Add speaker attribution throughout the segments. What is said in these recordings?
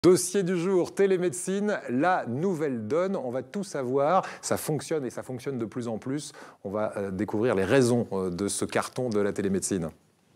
Speaker 1: Dossier du jour, télémédecine, la nouvelle donne. On va tout savoir. Ça fonctionne et ça fonctionne de plus en plus. On va découvrir les raisons de ce carton de la télémédecine.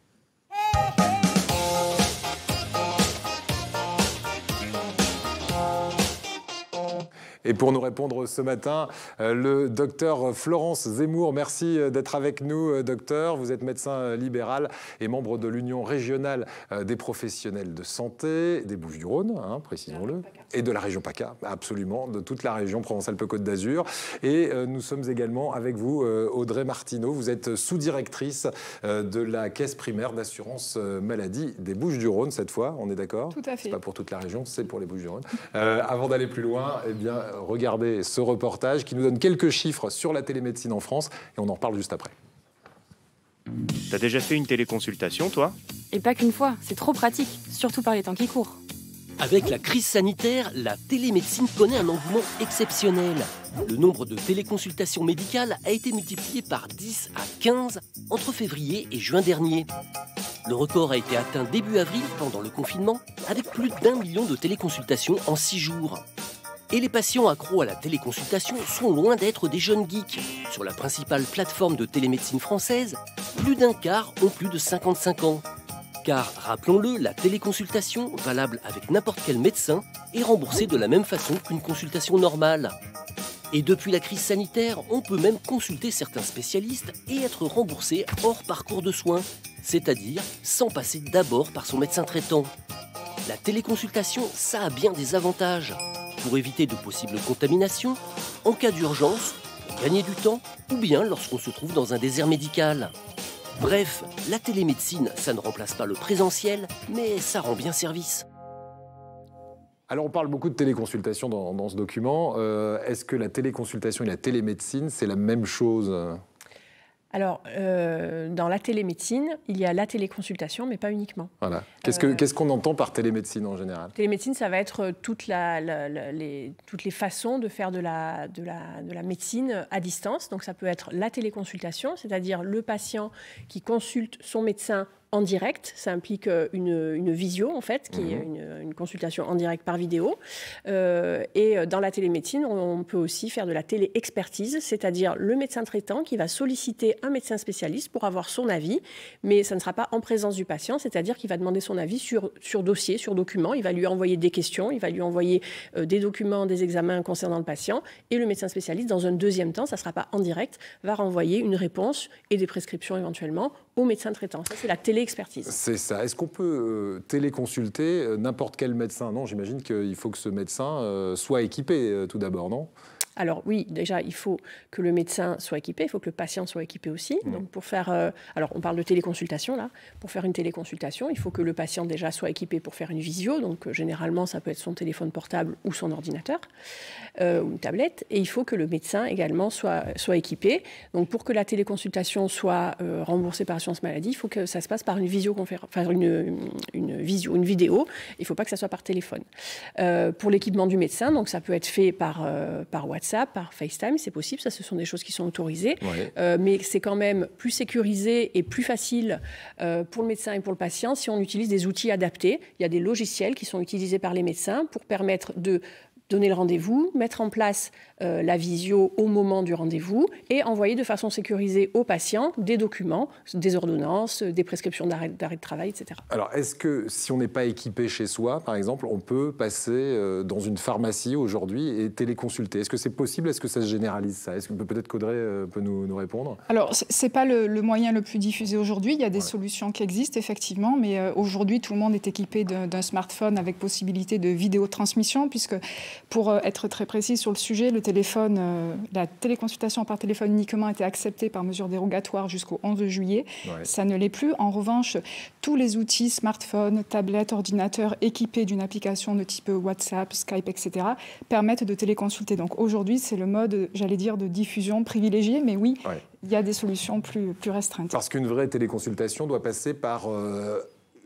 Speaker 1: Et pour nous répondre ce matin, le docteur Florence Zemmour. Merci d'être avec nous, docteur. Vous êtes médecin libéral et membre de l'Union régionale des professionnels de santé des Bouches-du-Rhône, précisons-le, et de la région PACA, absolument, de toute la région Provence-Alpes-Côte d'Azur. Et nous sommes également avec vous, Audrey Martineau. Vous êtes sous-directrice de la caisse primaire d'assurance maladie des Bouches-du-Rhône, cette fois, on est d'accord?
Speaker 2: Tout à fait.
Speaker 1: C'est pas pour toute la région, c'est pour les Bouches-du-Rhône. Avant d'aller plus loin, eh bien, regardez ce reportage qui nous donne quelques chiffres sur la télémédecine en France et on en reparle juste après.
Speaker 3: T'as déjà fait une téléconsultation, toi?
Speaker 4: Et pas qu'une fois, c'est trop pratique, surtout par les temps qui courent.
Speaker 5: Avec la crise sanitaire, la télémédecine connaît un engouement exceptionnel. Le nombre de téléconsultations médicales a été multiplié par 10 à 15 entre février et juin dernier. Le record a été atteint début avril pendant le confinement, avec plus d'1 million de téléconsultations en 6 jours. Et les patients accros à la téléconsultation sont loin d'être des jeunes geeks. Sur la principale plateforme de télémédecine française, plus d'un quart ont plus de 55 ans. Car, rappelons-le, la téléconsultation, valable avec n'importe quel médecin, est remboursée de la même façon qu'une consultation normale. Et depuis la crise sanitaire, on peut même consulter certains spécialistes et être remboursé hors parcours de soins, c'est-à-dire sans passer d'abord par son médecin traitant. La téléconsultation, ça a bien des avantages. Pour éviter de possibles contaminations, en cas d'urgence, pour gagner du temps, ou bien lorsqu'on se trouve dans un désert médical. Bref, la télémédecine, ça ne remplace pas le présentiel, mais ça rend bien service.
Speaker 1: Alors on parle beaucoup de téléconsultation dans ce document. Est-ce que la téléconsultation et la télémédecine, c'est la même chose ?
Speaker 2: Alors, dans la télémédecine, il y a la téléconsultation, mais pas uniquement.
Speaker 1: Voilà. Qu'est-ce qu'on entend par télémédecine en général ?
Speaker 2: Télémédecine, ça va être toutes les façons de faire de la médecine à distance. Donc, ça peut être la téléconsultation, c'est-à-dire le patient qui consulte son médecin en direct. Ça implique une visio, en fait, qui est une consultation en direct par vidéo. Et dans la télémédecine, on peut aussi faire de la téléexpertise, c'est-à-dire le médecin traitant qui va solliciter un médecin spécialiste pour avoir son avis, mais ça ne sera pas en présence du patient, c'est-à-dire qu'il va demander son avis sur dossier, sur document. Il va lui envoyer des questions, il va lui envoyer des documents, des examens concernant le patient, et le médecin spécialiste, dans un deuxième temps, ça ne sera pas en direct, va renvoyer une réponse et des prescriptions éventuellement au médecin traitant. Ça, c'est la téléexpertise.
Speaker 1: C'est ça. Est-ce qu'on peut téléconsulter n'importe quel médecin? Non, j'imagine qu'il faut que ce médecin soit équipé tout d'abord, non?
Speaker 2: Alors oui, déjà, il faut que le médecin soit équipé, il faut que le patient soit équipé aussi. Donc pour faire, alors on parle de téléconsultation là. Pour faire une téléconsultation, il faut que le patient déjà soit équipé pour faire une visio. Donc généralement, ça peut être son téléphone portable ou son ordinateur ou une tablette. Et il faut que le médecin également soit équipé. Donc pour que la téléconsultation soit remboursée par l'assurance maladie, il faut que ça se passe par une visioconférence, enfin une vidéo. Il ne faut pas que ça soit par téléphone. Pour l'équipement du médecin, donc ça peut être fait par WhatsApp, par FaceTime, c'est possible, ça ce sont des choses qui sont autorisées, mais c'est quand même plus sécurisé et plus facile pour le médecin et pour le patient si on utilise des outils adaptés. Il y a des logiciels qui sont utilisés par les médecins pour permettre de donner le rendez-vous, mettre en place la visio au moment du rendez-vous et envoyer de façon sécurisée au patient des documents, des ordonnances, des prescriptions d'arrêt de travail, etc. Alors,
Speaker 1: est-ce que si on n'est pas équipé chez soi, par exemple, on peut passer dans une pharmacie aujourd'hui et téléconsulter? Est-ce que c'est possible? Est-ce que ça se généralise, ça? Est-ce que peut-être qu'Audrey peut nous répondre?
Speaker 6: Alors, ce n'est pas le moyen le plus diffusé aujourd'hui. Il y a des solutions qui existent, effectivement, mais aujourd'hui, tout le monde est équipé d'un smartphone avec possibilité de vidéotransmission, puisque pour être très précis sur le sujet, la téléconsultation par téléphone uniquement a été acceptée par mesure dérogatoire jusqu'au 11 juillet. Ça ne l'est plus. En revanche, tous les outils, smartphones, tablettes, ordinateurs équipés d'une application de type WhatsApp, Skype, etc., permettent de téléconsulter. Donc aujourd'hui, c'est le mode, j'allais dire, de diffusion privilégié, mais oui, il y a des solutions plus restreintes.
Speaker 1: Parce qu'une vraie téléconsultation doit passer par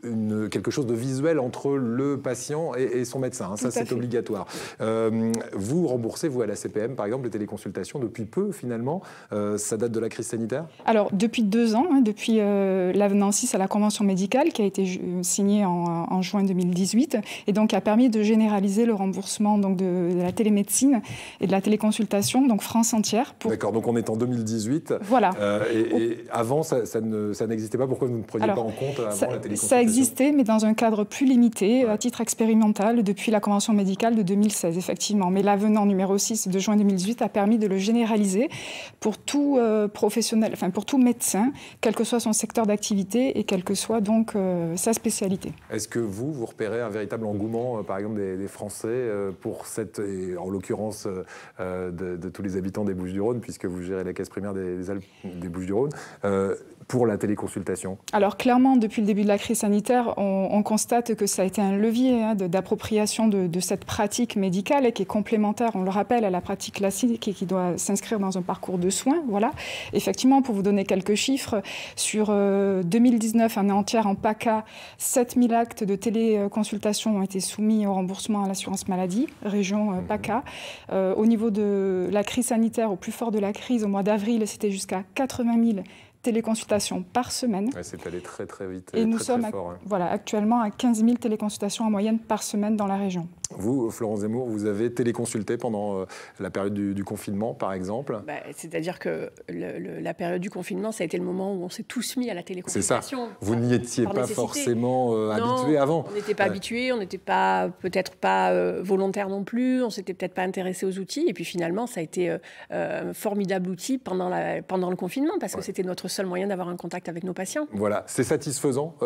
Speaker 1: quelque chose de visuel entre le patient et son médecin. Hein, ça, c'est obligatoire. Vous remboursez, vous, à la CPM, par exemple, les téléconsultations depuis peu, finalement. Ça date de la crise sanitaire?
Speaker 6: Alors, depuis 2 ans, hein, depuis l'avenant 6 à la convention médicale, qui a été signée en juin 2018, et donc a permis de généraliser le remboursement donc, de la télémédecine et de la téléconsultation, donc France entière.
Speaker 1: D'accord, donc on est en 2018.
Speaker 6: Voilà.
Speaker 1: Et avant, ça n'existait pas. Pourquoi vous ne preniez pas en compte avant la téléconsultation?
Speaker 6: Ça existait, mais dans un cadre plus limité, à titre expérimental, depuis la convention médicale de 2016, effectivement. Mais l'avenant numéro 6 de juin 2018 a permis de le généraliser pour tout professionnel, enfin pour tout médecin, quel que soit son secteur d'activité et quelle que soit donc sa spécialité.
Speaker 1: Est-ce que vous repérez un véritable engouement, par exemple, des Français pour cette, et en l'occurrence de tous les habitants des Bouches-du-Rhône, puisque vous gérez la caisse primaire des Bouches-du-Rhône, pour la téléconsultation? Alors
Speaker 6: clairement, depuis le début de la crise sanitaire, on constate que ça a été un levier d'appropriation de cette pratique médicale qui est complémentaire, on le rappelle, à la pratique classique et qui doit s'inscrire dans un parcours de soins. Voilà. Effectivement, pour vous donner quelques chiffres, sur 2019, année entière en PACA, 7000 actes de téléconsultation ont été soumis au remboursement à l'assurance maladie, région PACA. Au niveau de la crise sanitaire, au plus fort de la crise, au mois d'avril, c'était jusqu'à 80 000 téléconsultations par semaine.
Speaker 1: Ouais, c'est allé très très vite.
Speaker 6: Et nous sommes
Speaker 1: fort,
Speaker 6: voilà, actuellement à 15 000 téléconsultations en moyenne par semaine dans la région.
Speaker 1: Vous, Florence Zemmour, vous avez téléconsulté pendant la période du confinement, par exemple?
Speaker 2: C'est-à-dire que la période du confinement, ça a été le moment où on s'est tous mis à la téléconsultation.
Speaker 1: C'est ça. Vous n'y étiez pas forcément habitué avant?
Speaker 2: On n'était pas habitué, on n'était peut-être pas volontaire non plus, on ne s'était peut-être pas intéressé aux outils. Et puis finalement, ça a été un formidable outil pendant le confinement, parce que c'était notre seul moyen d'avoir un contact avec nos patients.
Speaker 1: Voilà. C'est satisfaisant,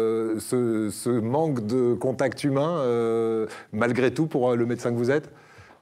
Speaker 1: ce manque de contact humain, malgré tout, pour le médecin que vous êtes?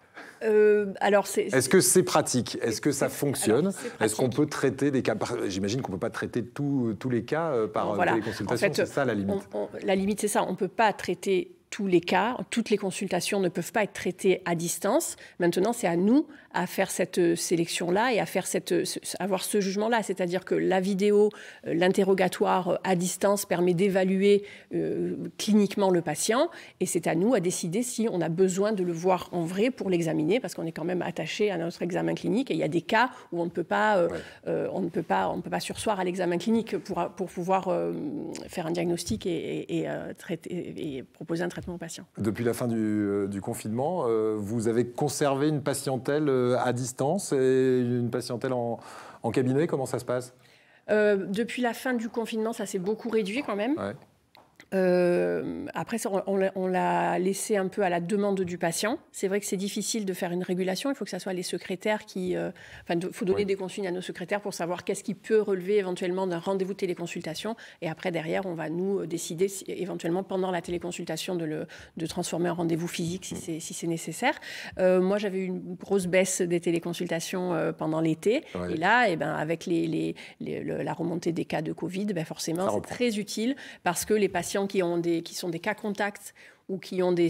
Speaker 1: Est-ce que c'est pratique? Est-ce que ça fonctionne? Est-ce qu'on peut traiter des cas? J'imagine qu'on ne peut pas traiter tous les cas par téléconsultation. En fait, c'est ça la limite.
Speaker 2: La limite, c'est ça. On ne peut pas traiter tous les cas, toutes les consultations ne peuvent pas être traitées à distance. Maintenant, c'est à nous à faire cette sélection-là et à faire avoir ce jugement-là. C'est-à-dire que la vidéo, l'interrogatoire à distance permet d'évaluer cliniquement le patient et c'est à nous à décider si on a besoin de le voir en vrai pour l'examiner, parce qu'on est quand même attaché à notre examen clinique et il y a des cas où on ne peut pas, on ne peut pas surseoir à l'examen clinique pour pouvoir faire un diagnostic et proposer un traitement aux patients.
Speaker 1: Depuis la fin du confinement, vous avez conservé une patientèle à distance et une patientèle en cabinet. Comment ça se passe?
Speaker 2: Depuis la fin du confinement, ça s'est beaucoup réduit quand même. Ouais. Après, on l'a laissé un peu à la demande du patient. C'est vrai que c'est difficile de faire une régulation. Il faut que ce soit les secrétaires qui... il faut donner des consignes à nos secrétaires pour savoir qu'est-ce qui peut relever éventuellement d'un rendez-vous de téléconsultation. Et après, derrière, on va nous décider éventuellement pendant la téléconsultation de transformer en rendez-vous physique si c'est nécessaire. Moi, j'avais eu une grosse baisse des téléconsultations pendant l'été. Ouais. Et là, avec la remontée des cas de Covid, forcément, c'est très utile parce que les patients qui sont des cas contacts ou qui ont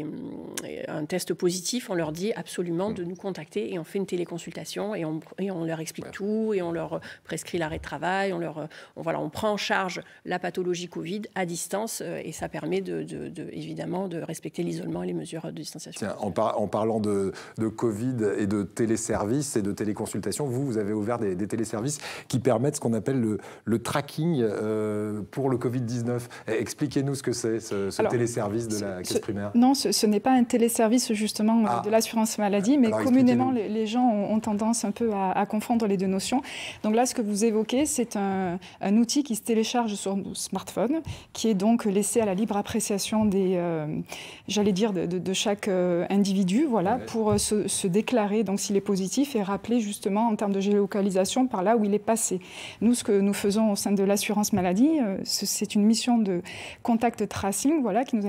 Speaker 2: un test positif, on leur dit absolument de nous contacter et on fait une téléconsultation et on leur explique tout et on leur prescrit l'arrêt de travail, on prend en charge la pathologie Covid à distance et ça permet évidemment de respecter l'isolement et les mesures de distanciation.
Speaker 1: Tiens, en parlant de Covid et de téléservices et de téléconsultation, vous avez ouvert des téléservices qui permettent ce qu'on appelle le tracking pour le Covid-19. Expliquez-nous ce que c'est, ce téléservice de la caisse primaire.
Speaker 6: Non, ce n'est pas un téléservice justement de l'assurance maladie, mais communément les gens ont tendance un peu à confondre les deux notions. Donc là, ce que vous évoquez, c'est un outil qui se télécharge sur nos smartphones, qui est donc laissé à la libre appréciation de chaque individu, pour se déclarer donc s'il est positif et rappeler justement en termes de géolocalisation par là où il est passé. Nous, ce que nous faisons au sein de l'assurance maladie, c'est une mission de contact tracing, qui nous a été confiée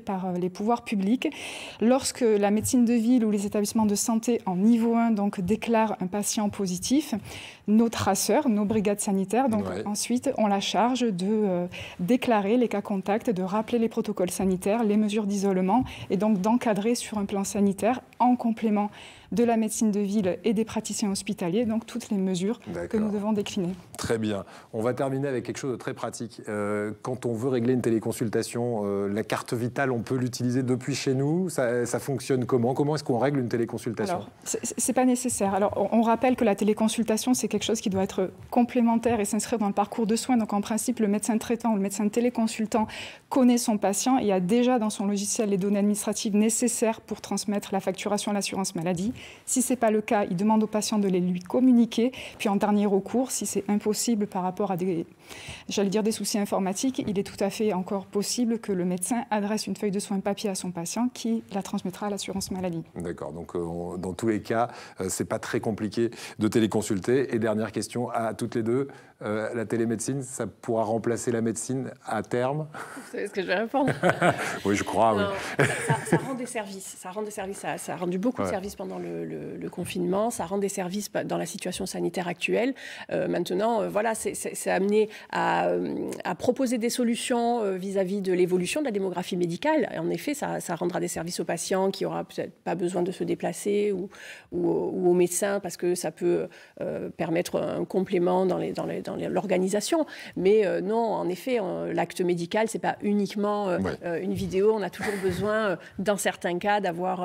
Speaker 6: par les pouvoirs publics. Lorsque la médecine de ville ou les établissements de santé en niveau 1 donc, déclarent un patient positif, nos traceurs, nos brigades sanitaires, donc ensuite ont la charge de déclarer les cas contacts, de rappeler les protocoles sanitaires, les mesures d'isolement et donc d'encadrer sur un plan sanitaire en complément de la médecine de ville et des praticiens hospitaliers, donc toutes les mesures que nous devons décliner.
Speaker 1: Très bien. On va terminer avec quelque chose de très pratique. Quand on veut régler une téléconsultation, la carte vitale, on peut l'utiliser depuis chez nous. Ça fonctionne comment? Comment est-ce qu'on règle une téléconsultation?
Speaker 6: Alors, c'est pas nécessaire. Alors, on rappelle que la téléconsultation, c'est quelque chose qui doit être complémentaire et s'inscrire dans le parcours de soins. Donc, en principe, le médecin traitant ou le médecin téléconsultant connaît son patient et a déjà dans son logiciel les données administratives nécessaires pour transmettre la facturation à l'assurance maladie. Si ce n'est pas le cas, il demande au patient de les lui communiquer. Puis en dernier recours, si c'est impossible par rapport à des soucis informatiques, il est tout à fait encore possible que le médecin adresse une feuille de soins papier à son patient qui la transmettra à l'assurance maladie.
Speaker 1: D'accord, donc dans tous les cas, c'est pas très compliqué de téléconsulter. Et dernière question à toutes les deux, la télémédecine, ça pourra remplacer la médecine à terme?
Speaker 2: Vous savez ce que je vais répondre?
Speaker 1: Oui, je crois,
Speaker 2: non,
Speaker 1: oui.
Speaker 2: Ça rend des services. Ça a rendu beaucoup de services pendant le confinement. Ça rend des services dans la situation sanitaire actuelle. Maintenant, voilà, c'est amené à proposer des solutions vis-à-vis de l'évolution de la démographie médicale. Et en effet, ça rendra des services aux patients qui n'aura peut-être pas besoin de se déplacer ou aux médecins parce que ça peut permettre un complément dans l'organisation. Mais non, en effet, l'acte médical, c'est pas uniquement une vidéo. On a toujours besoin, dans certains cas, d'avoir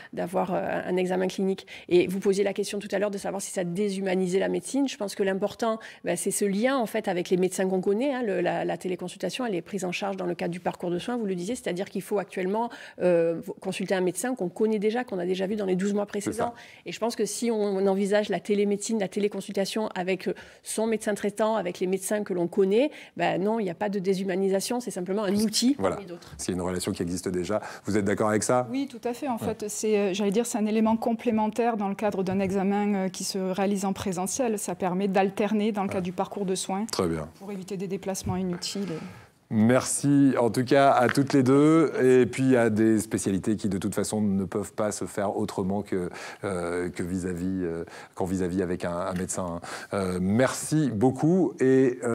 Speaker 2: un examen clinique. Et vous posiez la question tout à l'heure de savoir si ça déshumanisait la médecine. Je pense que l'important, c'est ce lien en fait avec les médecins qu'on connaît. Hein. La téléconsultation, elle est prise en charge dans le cadre du parcours de soins, vous le disiez, c'est-à-dire qu'il faut actuellement consulter un médecin qu'on connaît déjà, qu'on a déjà vu dans les 12 mois précédents. Et je pense que si on envisage la télémédecine, la téléconsultation avec son médecin traitant, avec les médecins que l'on connaît, non, il n'y a pas de déshumanisation, c'est simplement un outil parmi d'autres.
Speaker 1: C'est une relation qui existe déjà. Vous êtes d'accord avec ça?
Speaker 6: Oui, tout à fait. En fait, c'est un élément complémentaire dans le cadre d'un examen qui se réalise en présentiel. Ça permet d'alterner dans le cadre du parcours de soins.
Speaker 1: Très bien.
Speaker 6: Pour éviter des déplacements inutiles.
Speaker 1: Merci en tout cas à toutes les deux. Et puis il y a des spécialités qui de toute façon ne peuvent pas se faire autrement qu'en vis-à-vis avec un médecin. Merci beaucoup. Et